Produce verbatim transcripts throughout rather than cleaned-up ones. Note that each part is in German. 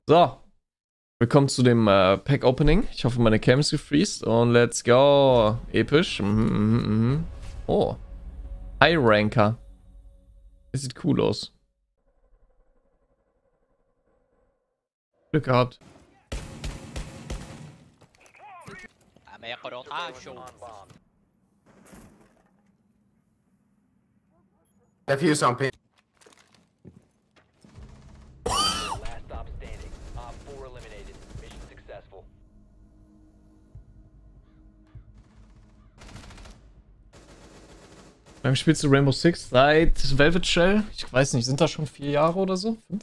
So, willkommen zu dem äh, Pack Opening. Ich hoffe, meine Cam ist gefreezed und let's go. Episch. Mhm, mhm, mhm. Oh, High Ranker. Das sieht cool aus. Glück gehabt. Defuse on pin. Last stop standing. Op four eliminated. Mission successful. Beim spielst du Rainbow Six seit Velvet Shell? Ich weiß nicht, sind das schon vier Jahre oder so? Fünf?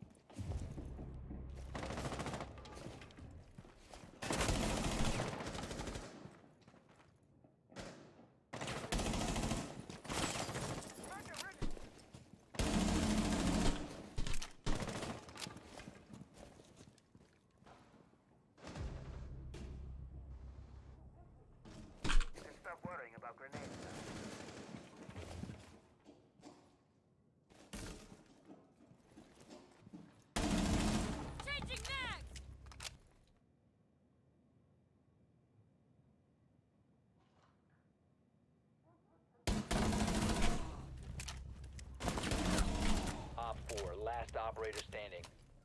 Op four, last operator standing.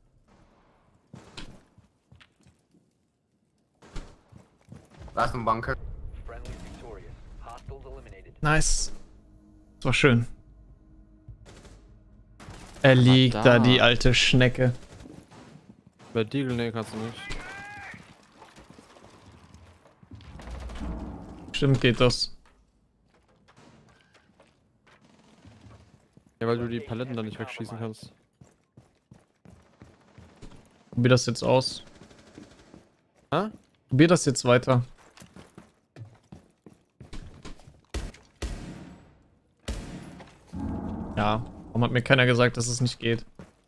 Last one bunker. Friendly victorious. Hostiles eliminated. Nice. Das war schön. Er liegt da. da, die alte Schnecke. Bei Deagle, ne, kannst du nicht. Stimmt, geht das. Ja, weil du die Paletten dann nicht wegschießen kannst. Probier das jetzt aus. Hä? Probier das jetzt weiter. Ja, warum hat mir keiner gesagt, dass es nicht geht?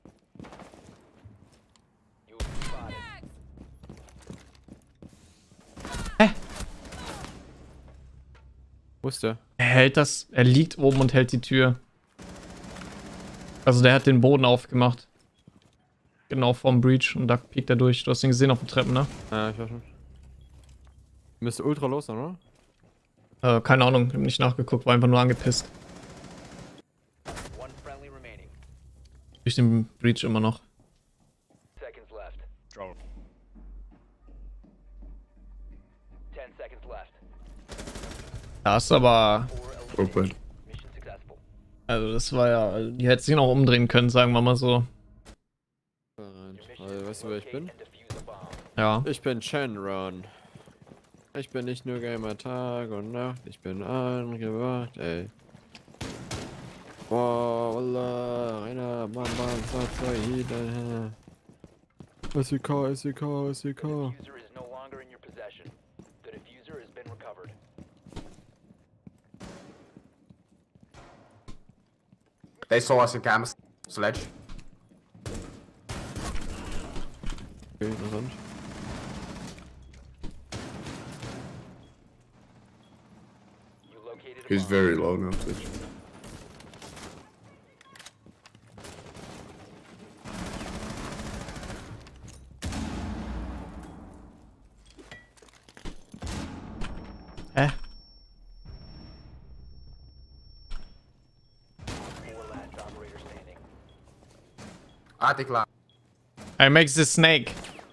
You will be spotted. Wo ist der? Er hält das, er liegt oben und hält die Tür. Also der hat den Boden aufgemacht. Genau vorm Breach und da piekt er durch. Du hast ihn gesehen auf den Treppen, ne? Ja, ich weiß schon. Müsste ultra los sein, oder? Äh, keine Ahnung, hab nicht nachgeguckt, war einfach nur angepisst. One friendly remaining. Durch den Breach immer noch. Seconds left. Drone. Ten seconds left. Da ist aber, Four eliminated. Mission successful. also das war ja, die hätte sich noch umdrehen können, sagen wir mal so. Da rein. Your mission Also, is weißt to du, wer ich locate bin? and defuse a bomb. Ja. Ich bin Shenron. Ich bin nicht nur Gamer Tag und Nacht, ich bin angewacht, ey. Boah, Wallah, einer, Bam, Bam, zwei, zwei, jeder. S E K, S E K, S E The K. diffuser is no longer in your possession. The diffuser has been recovered. They saw us in cameras. Sledge. Okay, interessant. You located a He's bomb. very low now, Twitch. Hä? Four last operator standing. Attic lab. I make the snake.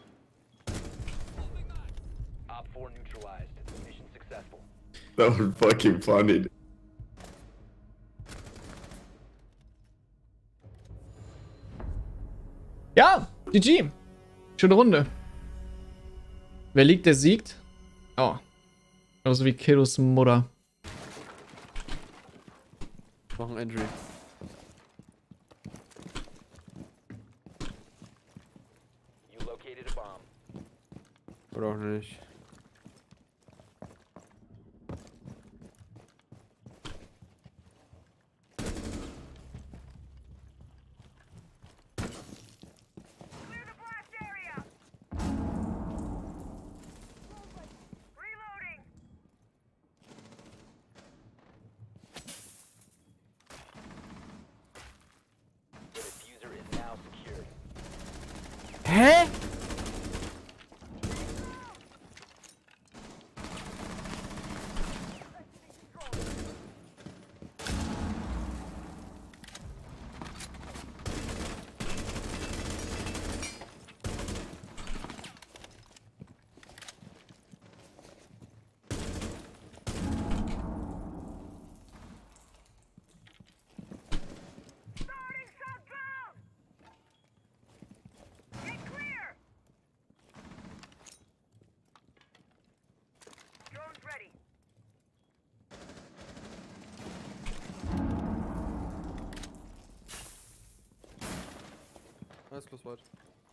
Op four neutralized. Mission successful. That was fucking funny. Ja, G G. Schöne Runde. Wer liegt, der siegt. Oh. Genauso wie Kiddos Mutter. Ich mach ein Entry. You located a bomb. Oder auch nicht. The diffuser is now secured. Hä? Hä? Alles close weit.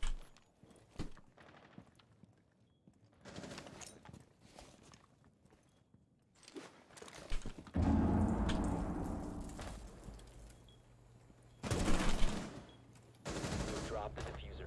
Drop the diffuser.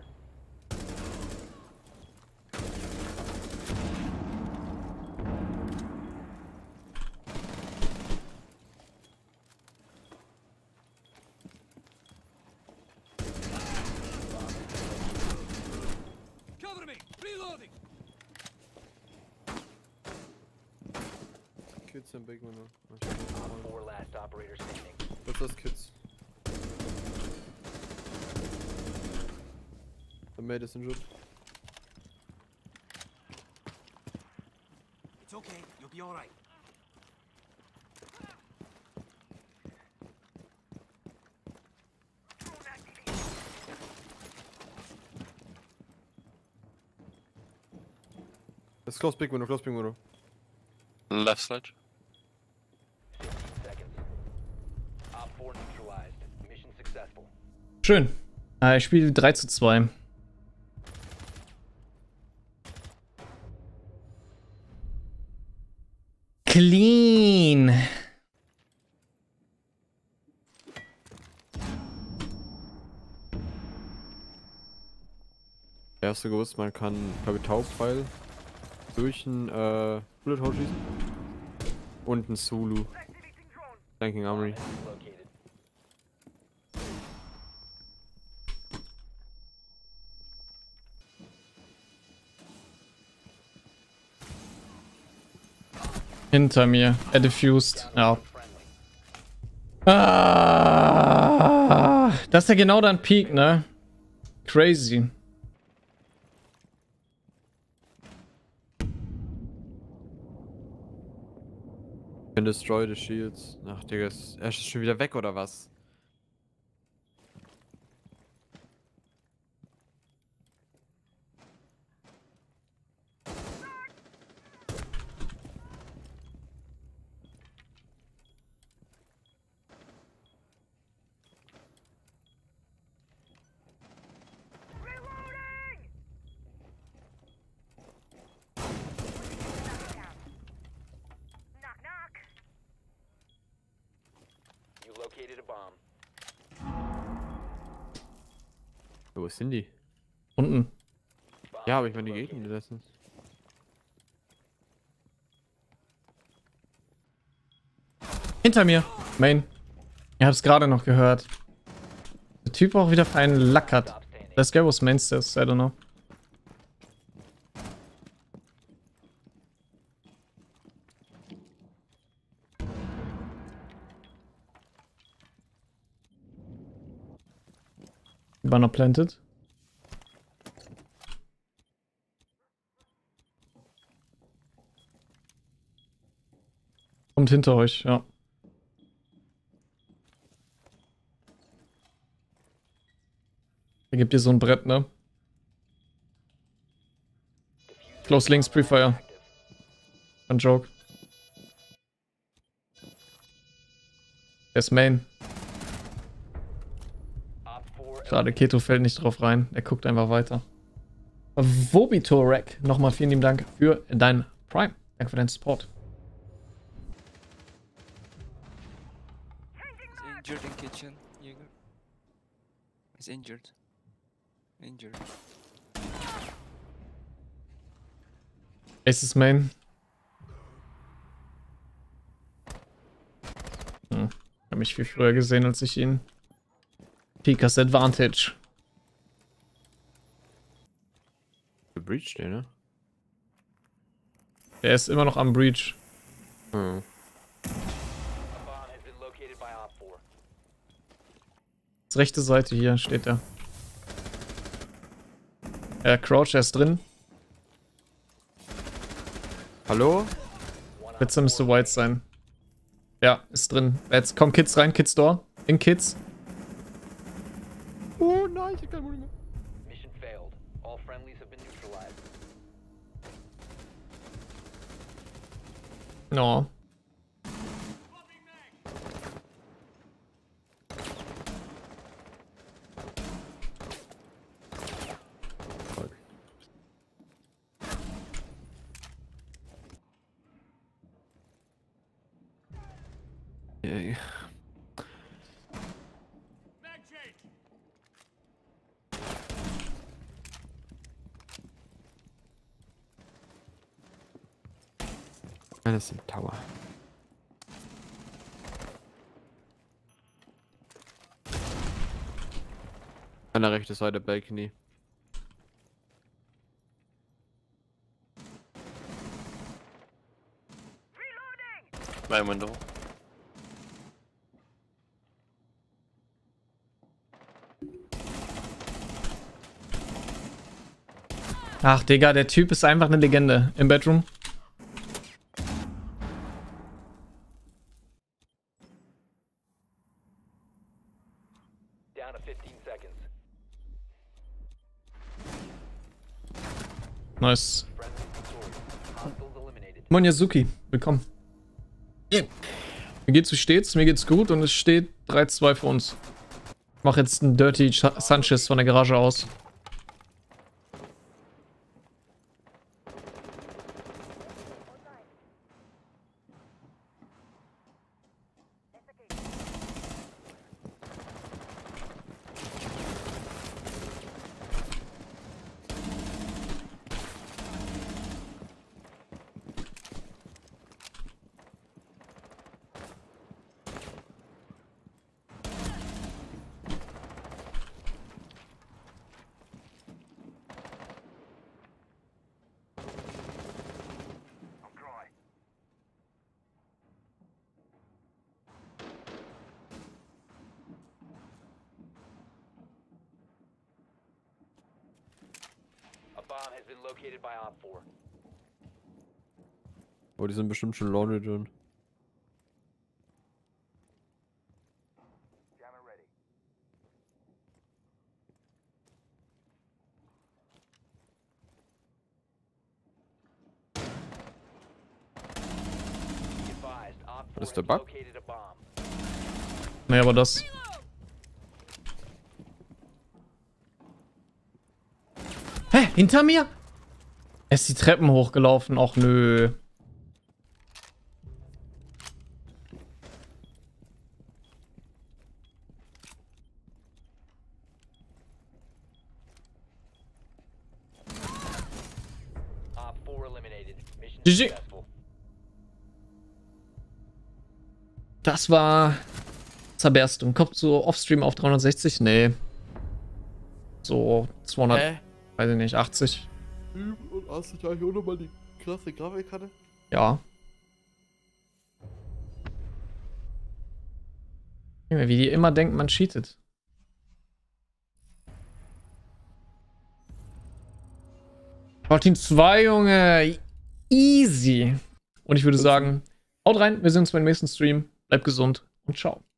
Kids and big window. Four last operator standing. That's us kids. The maid is injured. It's okay, you'll be alright. Let's close big window, close big window. Left sledge. fifteen seconds. Op four neutralized. Mission successful. Schön. Äh, ich spiele drei zu zwei. Clean. Ja, hast du gewusst, man kann, glaube ich, Taubpfeil durch ein äh, Bullet Hole schießen? Und ein Zulu. Flanking Armory. Located. Hinter mir. Er diffused. Ja. Ah, das ist ja genau dein Peak, ne? Crazy. Can destroy the shields. Ach, Digga, ist, er ist schon wieder weg, oder was? You located a bomb. Wo sind die? Unten. Bomb Ja, aber ich has meine die been Gegner located. letztens. Hinter mir. Main. Ihr habt es gerade noch gehört. Der Typ auch wieder für einen Lack hat. Stop standing. Let's go, was meinst du? I don't know. War noch planted. Kommt hinter euch, ja. Er gibt dir so ein Brett, ne? Close links, Pre-Fire. Ein Joke. Er ist Main. Op four Schade, Keto fällt nicht drauf rein. Er guckt einfach weiter. Vobitorek, nochmal vielen lieben Dank für dein Prime. Danke für deinen Support. He's injured in kitchen, Jaeger. He's injured. Injured. Ace ist Main. Hm. Ich habe mich viel früher gesehen, als ich ihn. Pika's Advantage. Breach stehen, ne? Der ist immer noch am Breach. Hm. A bomb has been located by Op four. Das rechte Seite hier steht er. Der Crouch, er ist drin. Hallo? One Jetzt Op müsste four White sein. Ja, ist drin. Jetzt kommen Kids rein, Kids Door. In Kids. Oh nein, ich hab keine Muni mehr. Mission failed. All friendlies have been neutralized. No. Yay. Das ist ein Tower. An der rechten Seite Balcony. Main window. Ach, Digga, der Typ ist einfach eine Legende. Im Bedroom. Down to fifteen seconds. Nice. Friendly victorious. Hostiles eliminated. Monyazuki, willkommen. Mir geht's wie stets, mir geht's gut und es steht drei zwei für uns. Ich mach jetzt einen Dirty Ch- Sanchez von der Garage aus. A bomb has been located by Op four. Oh, die sind bestimmt schon Laundry drin. Be advised, Op four Ist has der Bug? located a bomb. Nee, aber das. Hä? Hinter mir? Er ist die Treppen hochgelaufen. Och nö. Op four eliminated. Mission G G. successful. Das war Zerberstung. Kommt so offstream auf dreihundertsechzig? Nee. So zweihundert, Hä? weiß ich nicht, achtzig. Und hast du eigentlich auch nochmal die krasse Grafikkarte? Ja. Junge, wie die immer denken, man cheatet. Fortin zwei, Junge. Easy. Und ich würde sagen, haut rein, wir sehen uns beim nächsten Stream. Bleibt gesund und ciao.